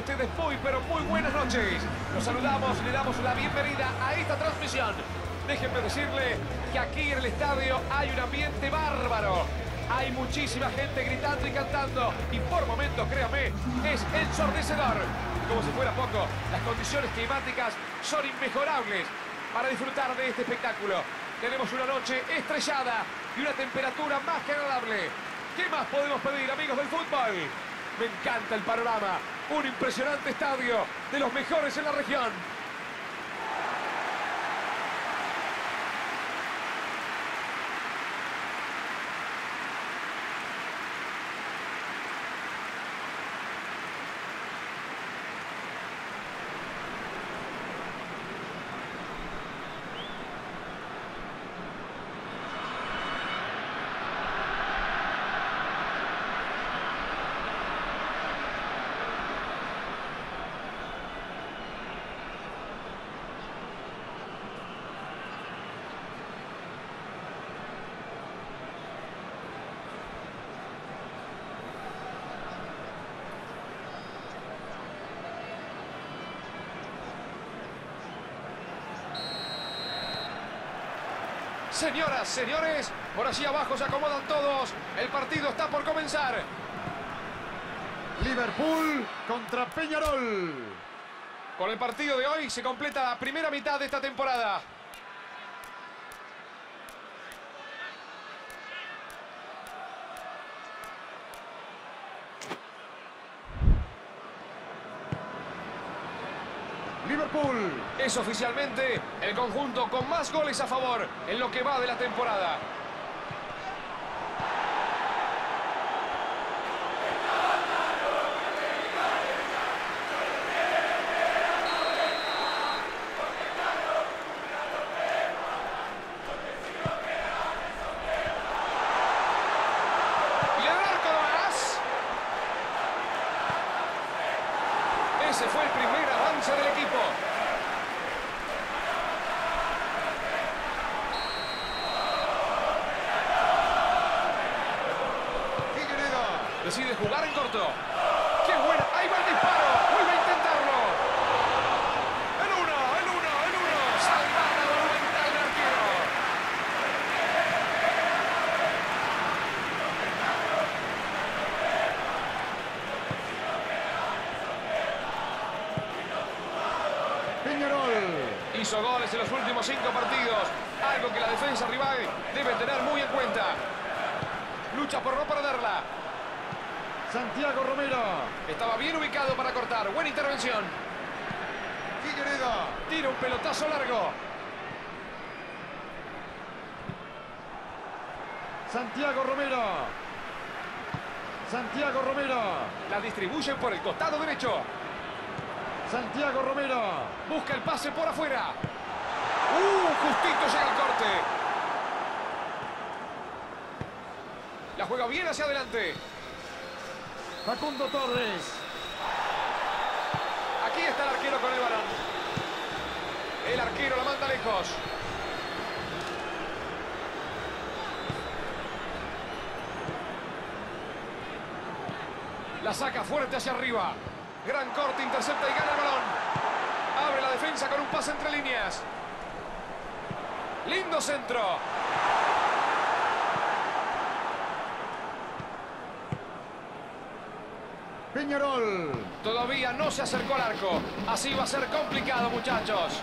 ustedes muy, pero muy buenas noches. Los saludamos y le damos la bienvenida a esta transmisión. Déjenme decirle que aquí en el estadio hay un ambiente bárbaro. Hay muchísima gente gritando y cantando y por momentos, créame, es ensordecedor. Como si fuera poco, las condiciones climáticas son inmejorables para disfrutar de este espectáculo. Tenemos una noche estrellada y una temperatura más que agradable. ¿Qué más podemos pedir, amigos del fútbol? Me encanta el panorama. Un impresionante estadio de los mejores en la región. Señoras, señores, por allí abajo se acomodan todos. El partido está por comenzar. Liverpool contra Peñarol. Con el partido de hoy se completa la primera mitad de esta temporada. Liverpool es oficialmente el conjunto con más goles a favor en lo que va de la temporada. Y el arco nomás. Ese fue el primer avance del equipo. Decide jugar en corto. ¡Qué buena! ¡Ahí va el disparo! ¡Vuelve a intentarlo! ¡El uno! ¡Salvada monumental del arquero! Peñarol hizo goles en los últimos 5 partidos. Algo que la defensa rival debe tener muy en cuenta. Lucha por no perderla. Santiago Romero. Estaba bien ubicado para cortar. Buena intervención. Figueredo. Tira un pelotazo largo. Santiago Romero. Santiago Romero. La distribuyen por el costado derecho. Santiago Romero. Busca el pase por afuera. Justito llega el corte. La juega bien hacia adelante. Facundo Torres. Aquí está el arquero con el balón. El arquero la manda lejos. La saca fuerte hacia arriba. Gran corte, intercepta y gana el balón. Abre la defensa con un pase entre líneas. Lindo centro. Peñarol. Todavía no se acercó al arco. Así va a ser complicado, muchachos.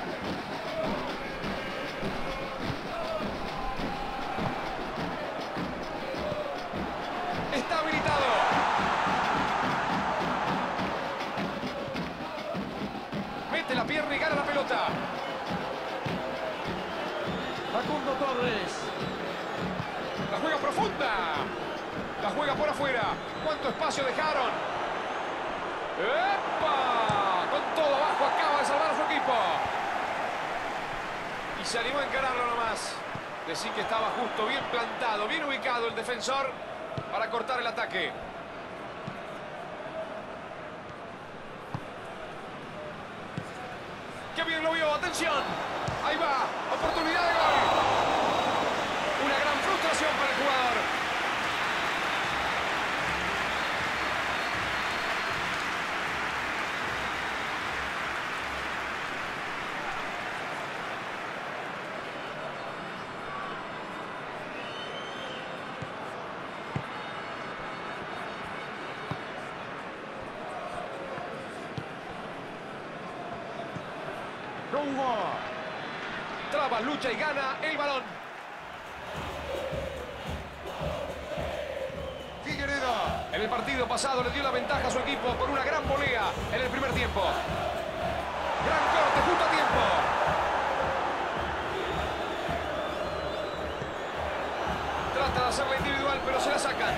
Está habilitado. Mete la pierna y gana la pelota. Facundo Torres. La juega profunda. La juega por afuera. ¿Cuánto espacio dejaron? ¡Epa! Con todo abajo acaba de salvar a su equipo. Y se animó a encararlo nomás. Decir que estaba justo, bien plantado, bien ubicado el defensor para cortar el ataque. ¡Qué bien lo vio! ¡Atención! Ahí va. Oportunidad de gol. Una gran frustración para el jugador. Hugo. Traba, lucha y gana el balón. Figueiredo. En el partido pasado le dio la ventaja a su equipo con una gran volea en el primer tiempo. Gran corte, justo a tiempo. Trata de hacerla individual, pero se la sacan.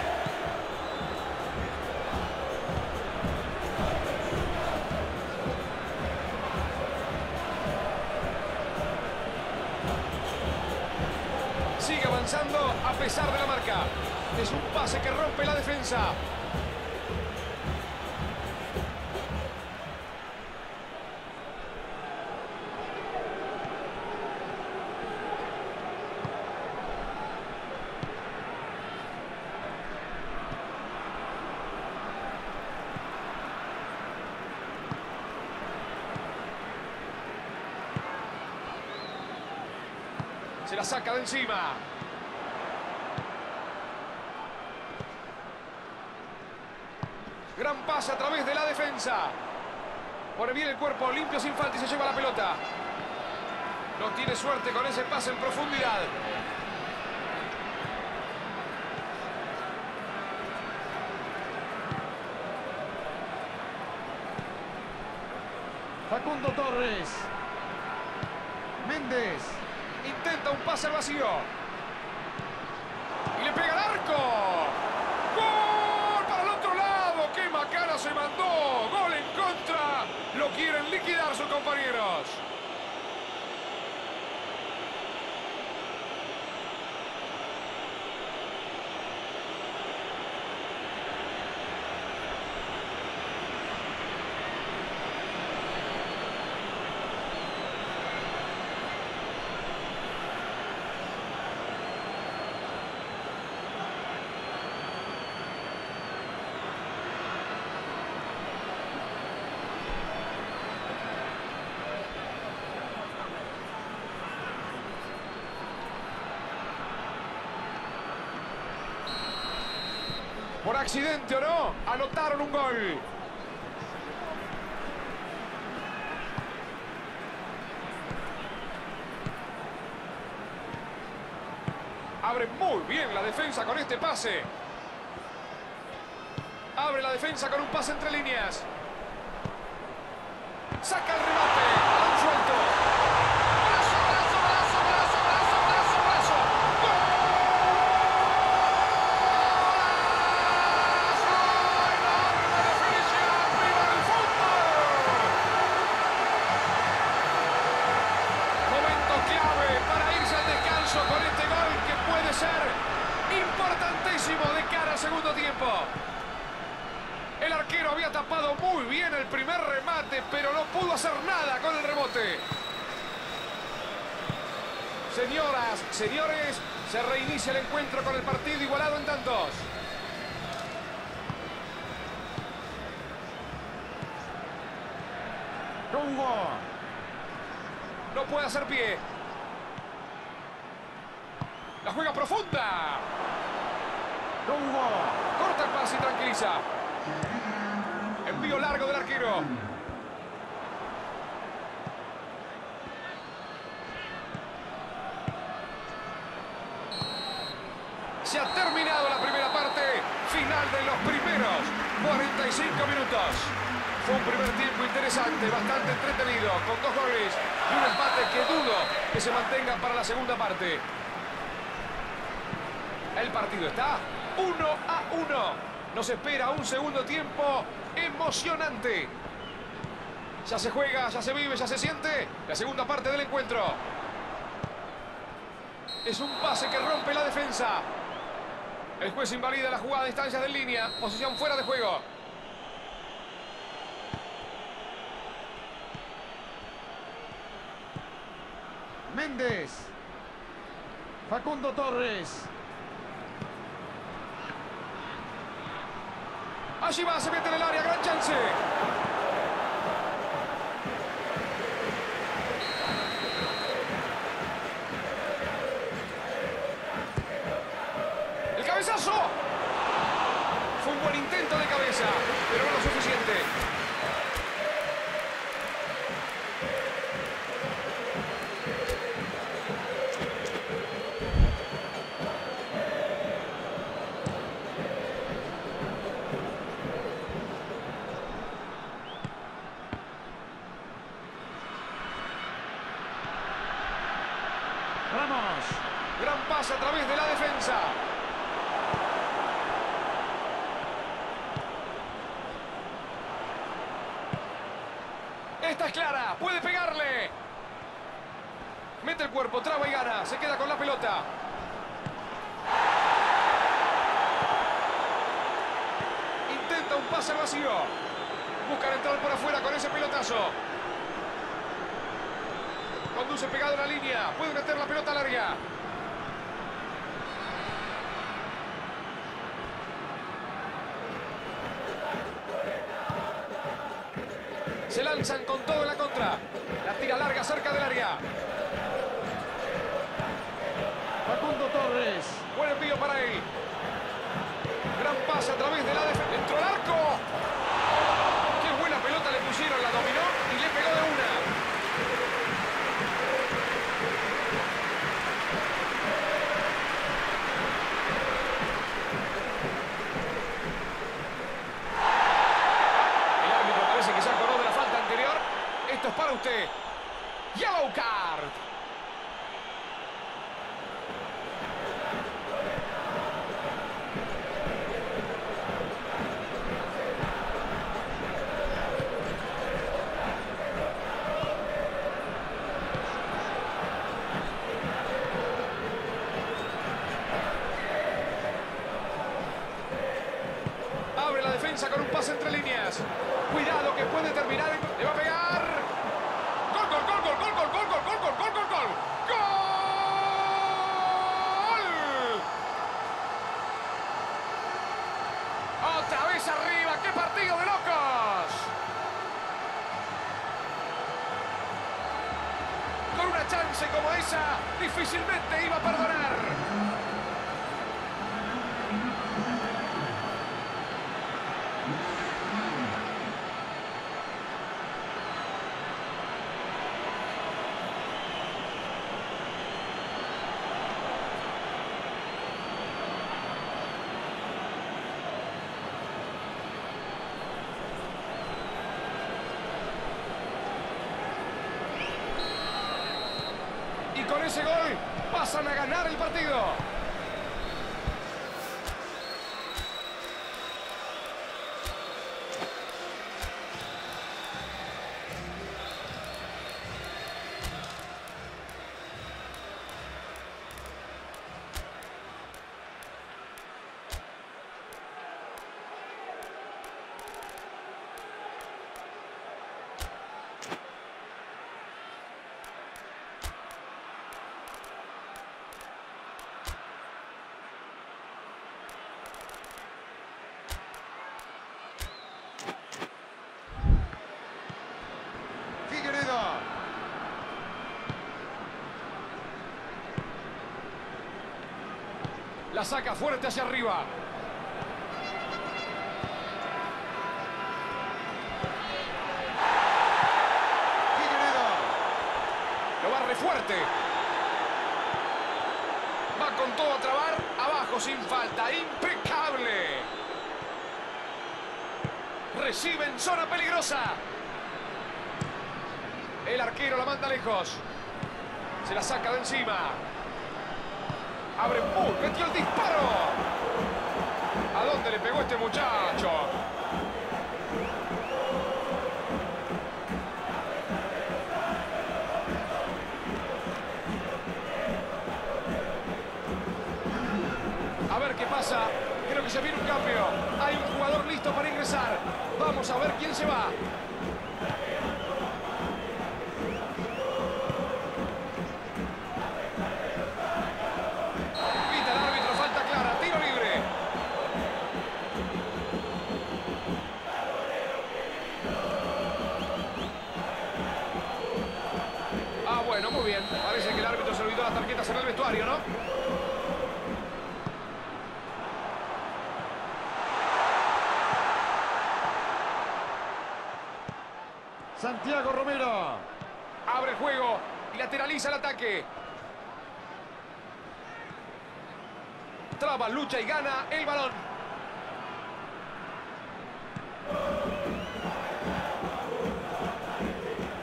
Sigue avanzando a pesar de la marca. Es un pase que rompe la defensa. Se la saca de encima. Gran pase a través de la defensa. Pone bien el cuerpo, limpio sin falta y se lleva la pelota. No tiene suerte con ese pase en profundidad. Facundo Torres. Méndez. Intenta un pase al vacío. Y le pega al arco. ¡Gol para el otro lado! ¡Qué macana se mandó! ¡Gol en contra! Lo quieren liquidar sus compañeros. Por accidente o no, anotaron un gol. Abre muy bien la defensa con este pase. Abre la defensa con un pase entre líneas. Saca el remate. Balón suelto. Brazo, brazo, brazo, brazo, brazo, brazo, brazo. ¡Gol! ¡Enorme definición! ¡Viva el fútbol! Momento clave para irse al descanso con este gol que puede ser importantísimo de cara al segundo tiempo. El arquero había tapado muy bien el primer remate, pero no pudo hacer nada con el rebote. Señoras, señores, se reinicia el encuentro con el partido igualado en tantos. Hugo. No puede hacer pie. La juega profunda. Hugo. Corta el pase y tranquiliza. Envío largo del arquero. Se ha terminado la primera parte. Final de los primeros 45 minutos. Fue un primer tiempo interesante, bastante entretenido, con 2 goles y un empate que dudo que se mantenga para la segunda parte. El partido está 1-1. Nos espera un segundo tiempo emocionante. Ya se juega, ya se vive, ya se siente la segunda parte del encuentro. Es un pase que rompe la defensa. El juez invalida la jugada a distancias de línea. Posición fuera de juego. Méndez. Facundo Torres. Allí va, se mete en el área, gran chance. El cabezazo. Fue un buen intento de cabeza, pero no lo suficiente. pase a través de la defensa. Esta es clara, puede pegarle. Mete el cuerpo, traba y gana. Se queda con la pelota. Intenta un pase al vacío. Buscan entrar por afuera con ese pelotazo. Conduce pegado a la línea. Puede meter la pelota larga. Se lanzan con todo en la contra. La tira larga cerca del área. Facundo Torres. Buen envío para él. Gran pase a través de la defensa. Entró el arco. Qué buena pelota le pusieron. La dominó y le pegó de una. El árbitro parece que se acordó de la falta anterior. Esto es para usted. Yellow card. Abre la defensa con un pase entre líneas. Cuidado que puede terminar. Le va a pegar. Gol, gol, gol, gol, gol, gol, gol, gol, gol, gol, gol, gol, gol. ¡Gol! Otra vez arriba. ¡Qué partido de locos! Con una chance como esa, difícilmente iba a perdonar. Y con ese gol pasan a ganar el partido. Figueredo. La saca fuerte hacia arriba. Figueredo. Lo barre fuerte. Va con todo a trabar. Abajo sin falta. Impecable. Recibe en zona peligrosa. El arquero la manda lejos. Se la saca de encima. Abre metió el disparo. ¿A dónde le pegó este muchacho? A ver qué pasa. Creo que se viene un cambio. Hay un jugador listo para ingresar. Vamos a ver quién se va. Pita el árbitro, falta clara, tiro libre. Ah, bueno, muy bien. Parece que el árbitro se olvidó las tarjetas en el vestuario, ¿no? Santiago Romero. Abre el juego y lateraliza el ataque. Traba, lucha y gana el balón.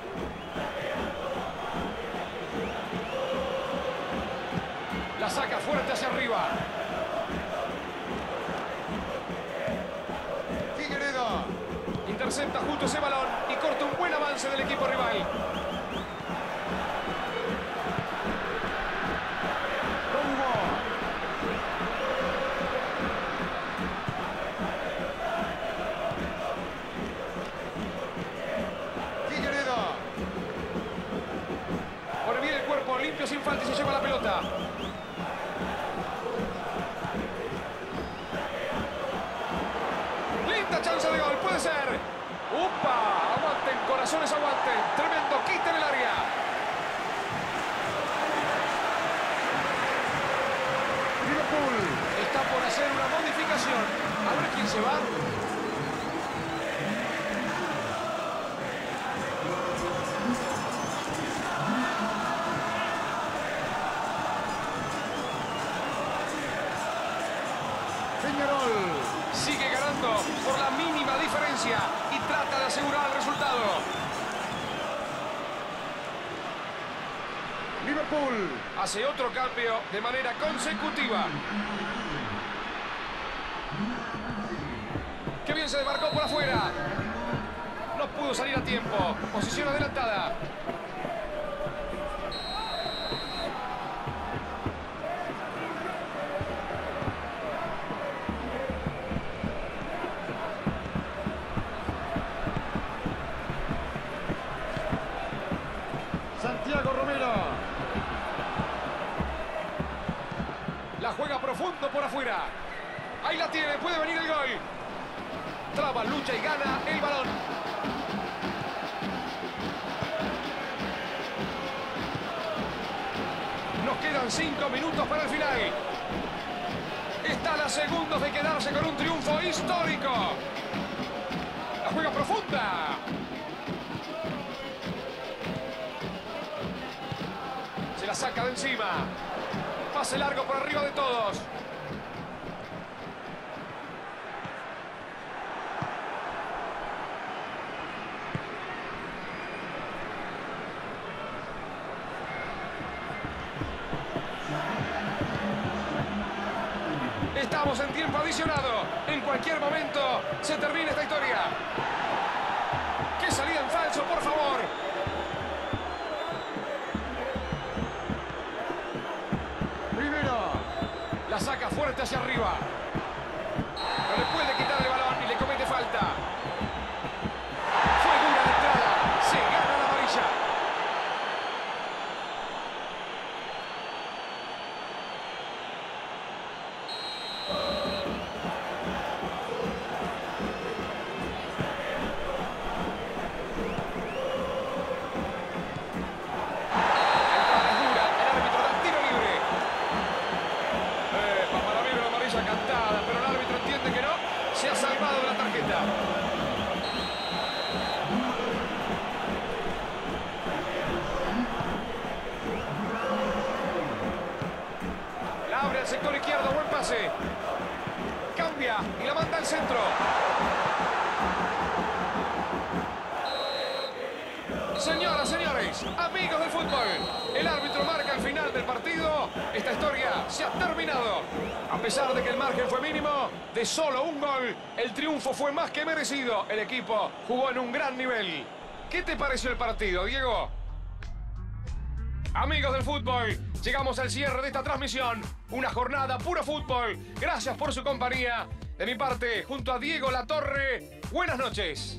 La saca fuera. justo ese balón y corta un buen avance del equipo rival. Figueiredo. Pone bien el cuerpo, limpio sin falta y se lleva la pelota. Linda chance de gol, puede ser. ¡Upa! Aguanten, corazones, aguanten. Tremendo quite en el área. Liverpool. Está por hacer una modificación. A ver quién se va. Peñarol. Sigue ganando por la mínima diferencia y trata de asegurar el resultado. Liverpool. Hace otro cambio de manera consecutiva. ¡Qué bien se desmarcó por afuera! No pudo salir a tiempo. Posición adelantada. Santiago Romero. La juega profundo por afuera. Ahí la tiene, puede venir el gol. Traba, lucha y gana el balón. Nos quedan 5 minutos para el final. Están a segundos de quedarse con un triunfo histórico. La juega profunda. Se la saca de encima. Pase largo por arriba de todos. Estamos en tiempo adicionado. En cualquier momento se termina esta historia. ¡Qué salida en falso, por favor! Primero. La saca fuerte hacia arriba. No le puede quitar el balón y le comete falta. Fue dura de entrada. Se gana la amarilla. Cantada, pero el árbitro entiende que no. Se ha salvado de la tarjeta. La abre al sector izquierdo, buen pase. Cambia y la manda al centro. Señoras, señores, amigos del fútbol, el árbitro marca el final del partido. Esta historia se ha terminado. A pesar de que el margen fue mínimo, de solo un gol, el triunfo fue más que merecido. El equipo jugó en un gran nivel. ¿Qué te pareció el partido, Diego? Amigos del fútbol, llegamos al cierre de esta transmisión. Una jornada puro fútbol. Gracias por su compañía. De mi parte, junto a Diego Latorre, buenas noches.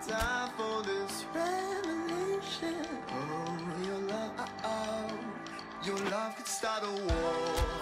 die for this revelation. Oh, your love could start a war.